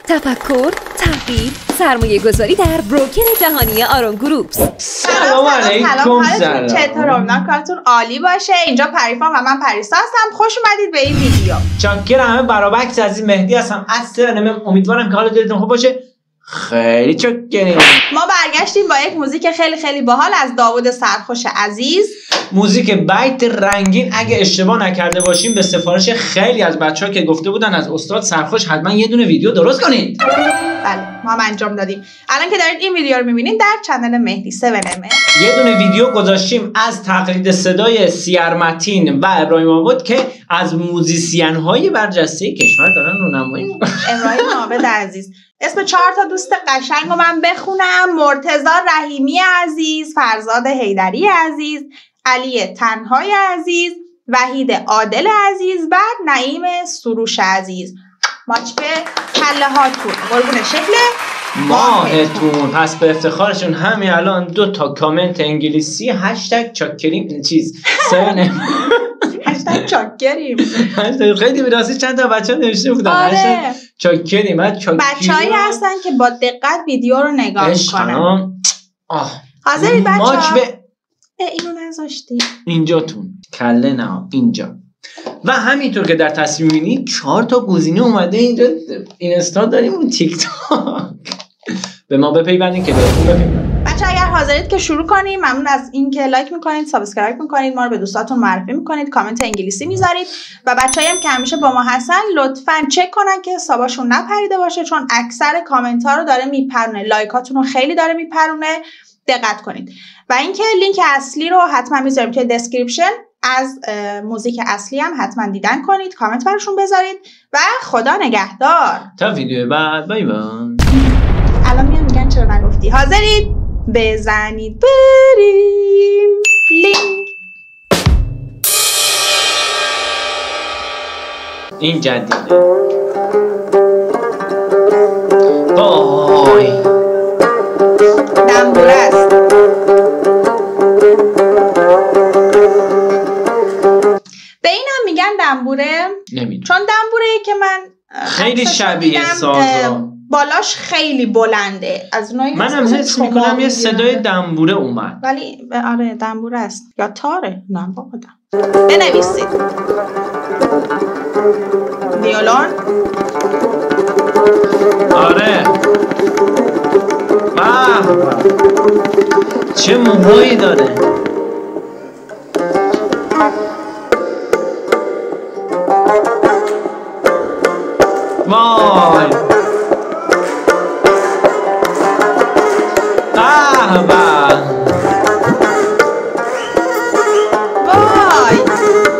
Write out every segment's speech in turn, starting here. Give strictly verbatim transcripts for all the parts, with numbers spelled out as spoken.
تفکر، تحقیق، سرمایه گذاری در بروکر جهانی آرون گروپس. سلام علیکم. سلام. چطور؟ امیدوارم کارتون عالی باشه. اینجا پریفام و من پریسا هستم. خوش اومدید به این ویدیو. چاکرم. همه برابکس از این مهدی هستم. اصلا امیدوارم که حال دلتون خوب باشه. خیلی چاکریم. ما برگشتیم با یک موزیک خیلی خیلی باحال از داوود سرخوش عزیز. موزیک بیت رنگین. اگه اشتباه نکرده باشیم به سفارش خیلی از بچه‌ها که گفته بودن از استاد سرخوش حتما یه دونه ویدیو درست کنید. بله ما هم انجام دادیم. الان که دارید این ویدیو رو می‌بینید در کانال مهدی هفت ام یه دونه ویدیو گذاشتیم از تقلید صدای سیرمتین و ابراهیم آباد که از موزیسین‌های برجسته کشور دارن رونمایی می‌کنن. ابراهیم آباد عزیز. اسم چهار تا دوست قشنگ رو من بخونم: مرتضی رحیمی عزیز، فرزاد حیدری عزیز، علی تنهای عزیز، وحید عادل عزیز، بعد نعیم سروش عزیز. ماچ به کله هاتون قربون شکل ماهتون. پس به افتخارشون همین الان دو تا کامنت انگلیسی هشتگ چاکریم چیز سن هشتگ چاکریم خیلی براستی چند تا بچه نوشته بودن آره. چاکریم. بچه‌هایی هستن که با دقت ویدیو رو نگاه میکنن. حاضرید بچه‌ها؟ به اینو نذاشتی اینجاتون کله نه اینجا. و همینطور که در تصویر می‌بینید چهار تا گزینه اومده اینجا. اینستا داریم و تیک تاک. به ما بپیوندید که بهتون بپیوندید. بچه‌ها اگر حاضرید که شروع کنیم، ممنون از اینکه لایک میکنید، سابسکرایب میکنید، ما رو به دوستاتون معرفی میکنید، کامنت انگلیسی میذارید و بچه‌ای هم که همیشه با ما هستن لطفاً چک کنن که حسابشون نپریده باشه، چون اکثر کامنت ها رو داره میپرونه، لایکاتون رو خیلی داره میپرونه. دقت کنید. و اینکه لینک اصلی رو حتما میذاریم توی دسکریپشن. از موزیک اصلی هم حتما دیدن کنید، کامنت براشون بذارید و خدا نگهدار تا ویدیو بعد. بای بای. الان میان میگن چرا نگفتی. حاضرید؟ بزنید بریم. لینک این جدیده. وای دنبوره است. به این هم میگن دنبوره؟ نمیدونم. چون دنبوره که من خیلی شبیه سازا، بالاش خیلی بلنده. از اونایی من هم حس میکنم یه صدای دنبوره اومد. ولی آره دنبوره است یا تاره. نه بابا بنویسید. ویولون. آره آه. چه موهایی داره. وای آه با وای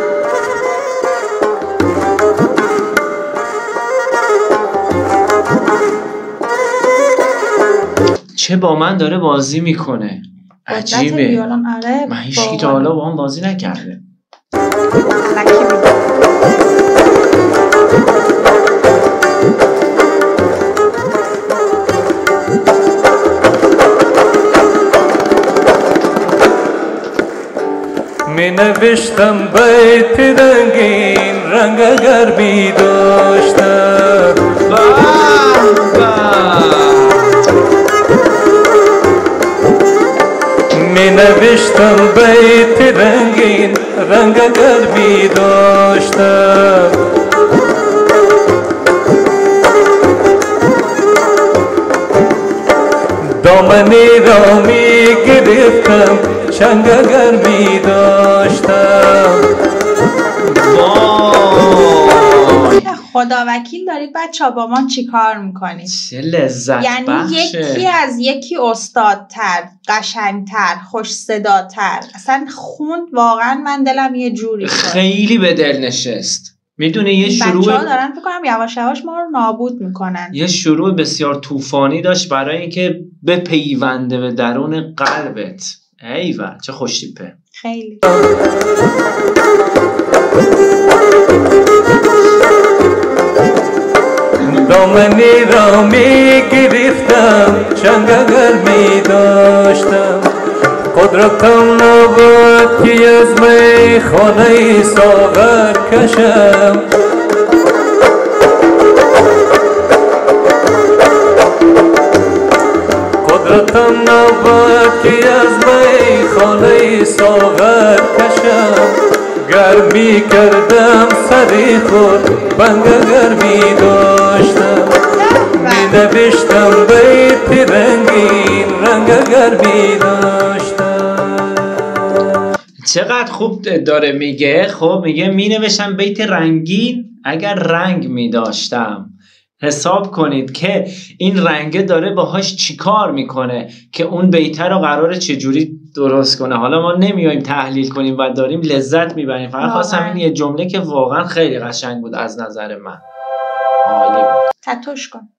چه با من داره بازی میکنه. عجیبه. آره من هیچکی تا حالا با هم بازی نکرده. می نوشتم بیت رنگین رنگ اگر می داشتم. می نوشتم بیت رنگین رنگ اگر می داشتم. دامنی را می گرفتم چنگ اگر می داشتم. خدا وکیل دارید بچه ها با ما چی کار میکنید؟ چه لذت یعنی بخشه. یکی از یکی استادتر، قشنگتر، خوش صداتر. اصلا خوند واقعا من دلم یه جوری شد. خیلی به دل نشست. میدونه یه شروع بچه ها دارن فکر کنم یواش یواش ما رو نابود میکنن. یه شروع بسیار طوفانی داشت برای اینکه بپیونده به درون قلبت. ایوه چه خوش تیپه. خیلی دامنی را می گرفتم چنگ اگر می داشتم. قدرتم نبود که از می خانه ساغر کشم. قدرتم نبود که از می خانه ساغر کشم گرمی کردم سری خود بنگ گرمی داشتم می نوشتم بیت رنگین رنگ گرمی داشتم. چقدر خوب داره میگه. خب میگه می نوشتم بیت رنگین اگر رنگ می داشتم. حساب کنید که این رنگه داره باهاش چیکار میکنه که اون بیته رو قراره چجوری درست کنه. حالا ما نمیایم تحلیل کنیم و داریم لذت میبریم. فقط خواستم این یه جمله که واقعا خیلی قشنگ بود از نظر من. عالی بود. تتوش کن.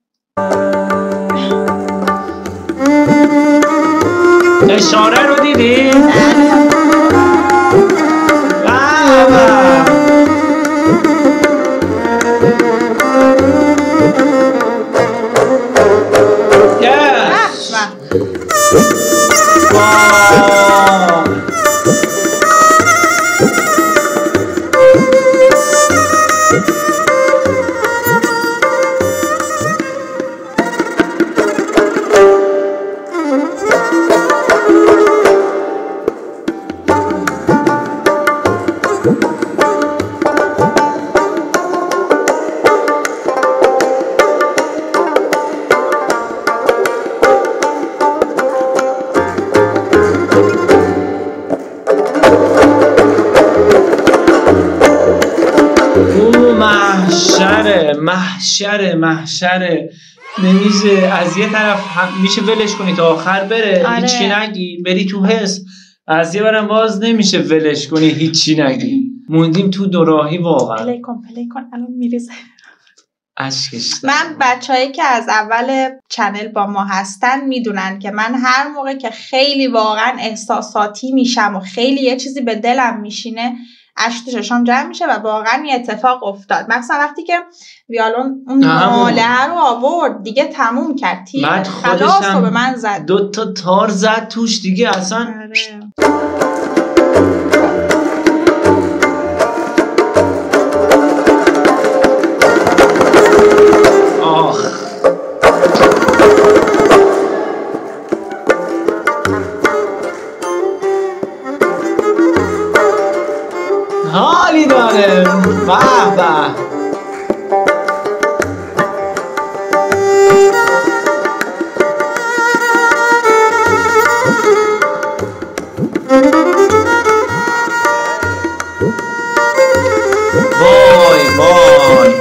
اشاره رو دیدی؟ محشره محشره نمیشه. از یه طرف میشه ولش کنی تا آخر بره. آره. هیچی نگی بری تو حس. از یه برم باز نمیشه ولش کنی هیچی نگی. موندیم تو دوراهی واقعا. پلی کن پلی کن الان میریزه اشکش. من بچه‌هایی که از اول چنل با ما هستن میدونن که من هر موقع که خیلی واقعا احساساتی میشم و خیلی یه چیزی به دلم میشینه اشک تو چشام جمع میشه و واقعا یه اتفاق افتاد. مثلا وقتی که ویالون اون ناله رو آورد دیگه تموم کرد. تیر خلاص رو به من زد. دو تا تار زد توش دیگه اصلا. آخ حالی داره. به به. وای وای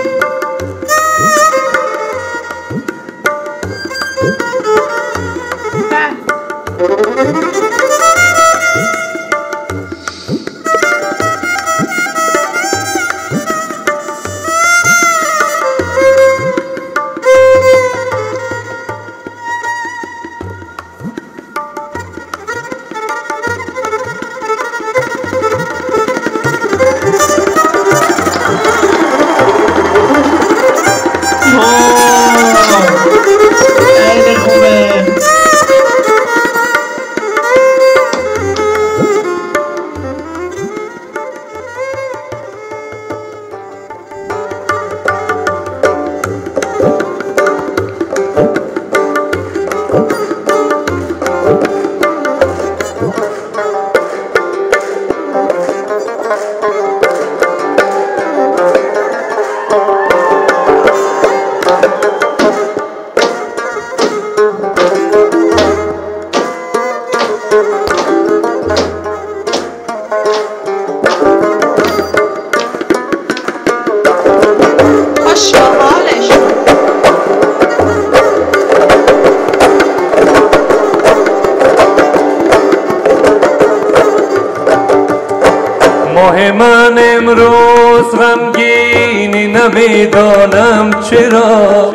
من امروز غمگینی نمیدانم چرا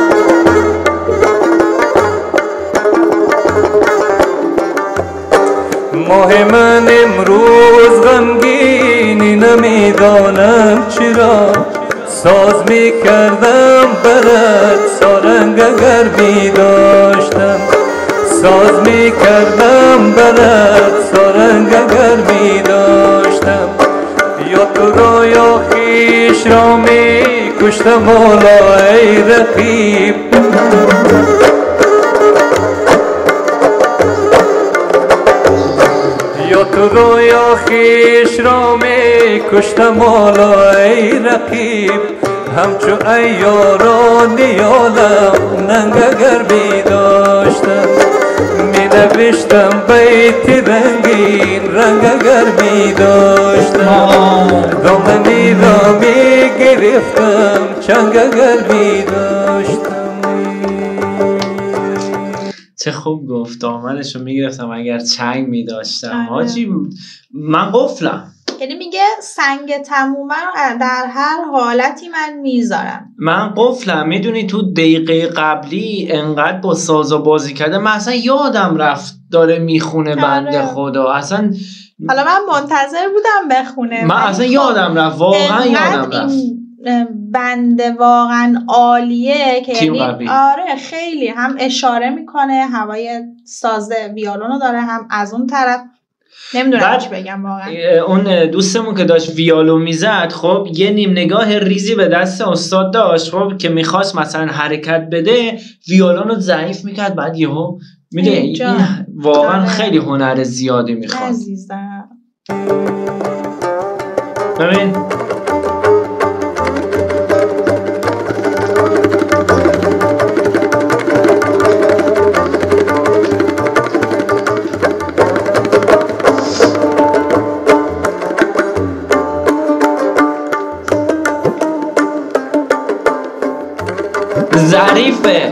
ماه من امروز غمگینی نمیدانم چرا ساز میکردم برات سارنگ اگر میداشتم ساز میکردم برات سارنگ اگر میداشتم یا تو را یا خیش را میکشتم والا ای رقیب تو رویا خیش را می کشتم حالا ای رقیب همچو ایاران نیالم ننگ اگر می داشتم می نوشتم بیتی رنگین رنگ اگر می داشتم دامنی را می گرفتم چنگ اگر می داشتم. چه خوب گفت دامنشو می گرفتم اگر چنگ می داشتم. حاجی من قفلم، یعنی میگه سنگ تمومه رو در هر حالتی من میذارم. من قفلم. میدونی تو دقیقه قبلی انقدر با سازا بازی کرده من اصلا یادم رفت داره میخونه بنده خدا. اصلا حالا من منتظر بودم بخونه، من اصلا یادم رفت، واقعا یادم رفت. بنده واقعا عالیه که یعنی قبلی. آره خیلی هم اشاره میکنه هوای ساز ویولونو داره هم از اون طرف نمیدونم چی بگم واقعا. اون دوستمون که داشت ویولو میزد خب یه نیم نگاه ریزی به دست استاد داشت خب که میخواست مثلا حرکت بده ویولونو ضعیف میکرد بعد یهو میده. این واقعا آره. خیلی هنر زیادی میخواد عزیزم. ببین ظریفه.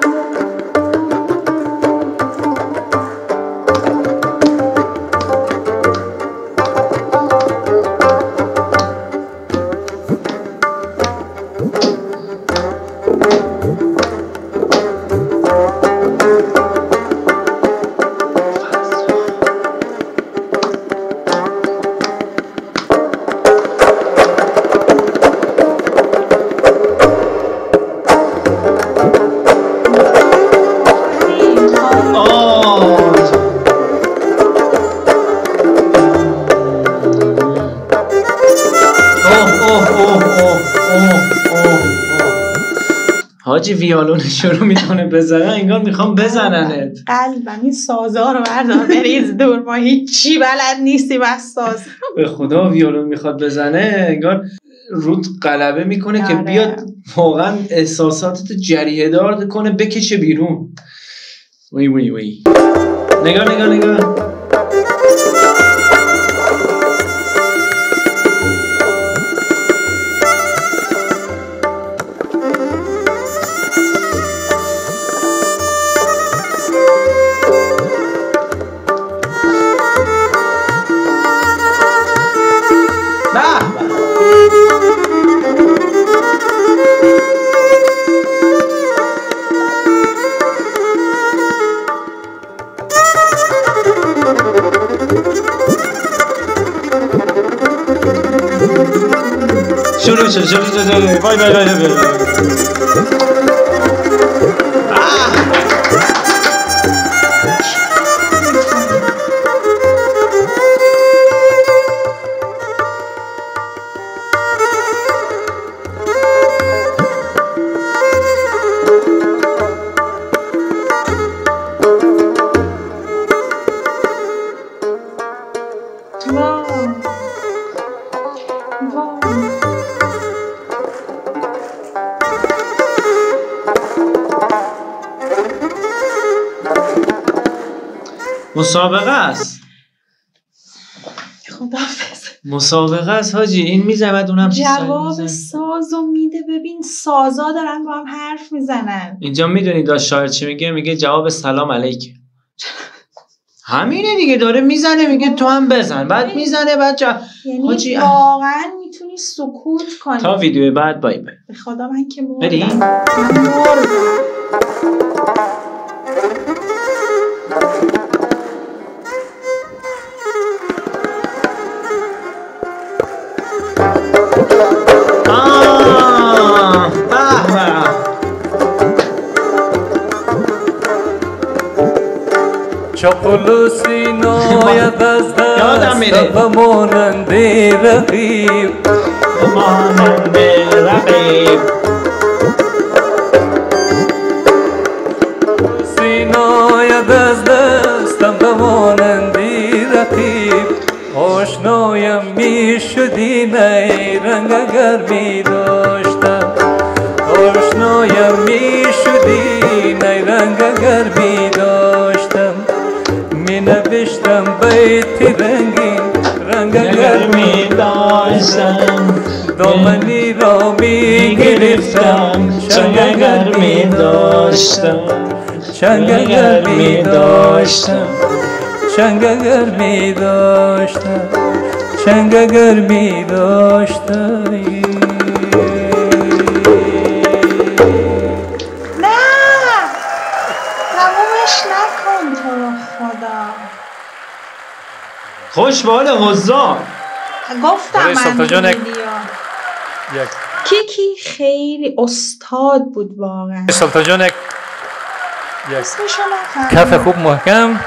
حاجی ویولون شروع میکنه بزنن انگار میخوام بزننت. قلبم این سازا رو بردار بریز دور، ما هیچی بلد نیستیم از ساز. به خدا ویولون میخواد بزنه انگار رود غلبه میکنه که بیاد واقعا احساساتت جریه دار کنه بکشه بیرون. وی وی وی نگاه نگاه نگاه شروع شد شروع شد وای وای وای وای مسابقه است. خداحافظ. مسابقه است حاجی. این میزنه اونم جواب سازو میده. ببین سازا دارن با هم حرف میزنن. اینجا میدونی داشت شاعر چی میگه؟ میگه جواب سلام علیک. همینه دیگه، داره میزنه میگه تو هم بزن، بعد میزنه بعد جا... یعنی حاجی واقعا میتونی سکوت کنی. تا ویدیو بعد بای بای. به خدا من که مردم. بریم؟ من مردم. چاپلو سینایت از دست و مانند رقیب مانند رقیب سینایت از دستم و مانند رقیب آشنایم می شدی نی رنگ اگر می داشتم آشنایم می شدی نی رنگ اگر می داشتم می نوشتم بیتی رنگین رنگ اگر می داشتم دامنی را می گرفتم چنگ اگر می داشتم چنگ اگر می داشتم چنگ اگر می داشتم چنگ اگر می داشتم نه تمومش نکن تو رو خدا. خوش به حال حضار. گفتم من تو یک کیکی خیلی استاد بود واقعا. سلطان جان یک اسمشو نفهمیدم. کف خوب محکم.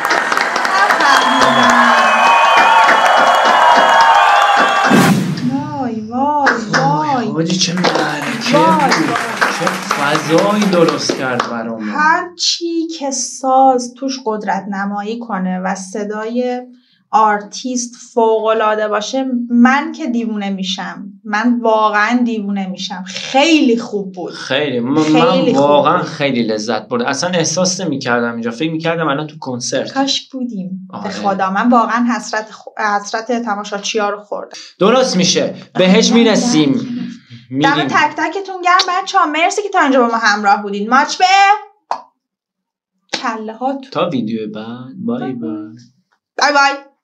وای وای وای حاجی چه معرکه چه فضایی درست کرد برام. هر چی که ساز توش قدرت نمایی کنه و صدای آرتیست فوق‌العاده باشه من که دیوونه میشم. من واقعا دیوونه میشم. خیلی خوب بود. خیلی من, خیلی من واقعا خوب. خیلی لذت بردم. اصلا احساس نمی‌کردم اینجا. فکر می‌کردم الان تو کنسرت. کاش بودیم. آره. به خدا من واقعا حسرت خ... حسرت تماشاچی‌ها رو خوردم. درست میشه. بهش میرسیم. دم تک تکتون گرم بچه‌ها. مرسی که تا اینجا با ما همراه بودین. ماچ به کله هاتون. تا ویدیو بعد. بای بای. بای بای.